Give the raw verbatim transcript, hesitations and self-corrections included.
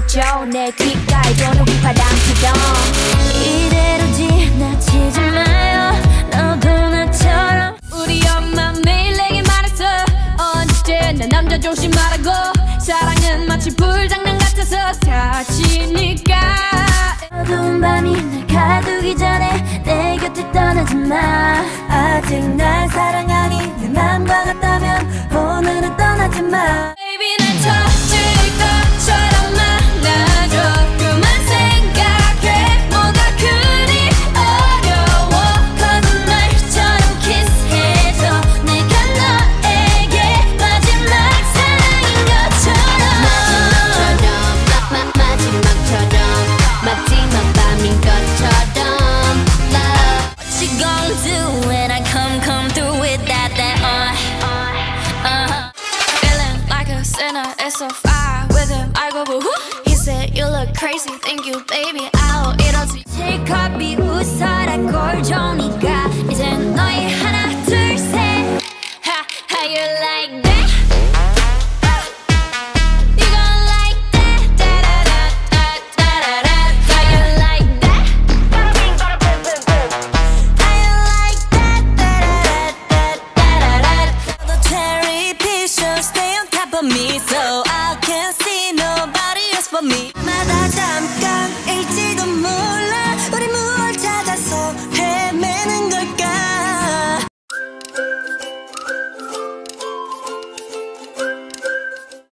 있죠. 내 귓가에도 높이 바람피던 이대로 지나치지 마요. 너도 나처럼. 우리 엄마 매일 내게 말했어. 언제나 남자 조심하라고. 사랑은 마치 불장난 같아서 다치니까. 어두운 밤이 날 가두기 전에 내 곁을 떠나지 마. 아직 날 사랑하니 내 맘과 같다면 오늘은 떠나지 마. Baby 날 터질 것처럼 만나줘. 그만 생각해 뭐가 그리 어려워. 거짓말처럼 키스해줘. 내가 너에게 마지막 사랑인 것처럼. 마지막처럼 마, 마, 마지막처럼 마지막 밤인 것처럼. Love What you gon' do when I come come through with that that uh uh. Feeling like a sinner, it's so far with him. I go boo hoo. He said you look crazy, thank you baby. I'll 이러지. 실컷 비웃어라 꼴 좋으니까 이젠 너희 하나 둘 셋. Ha, how you like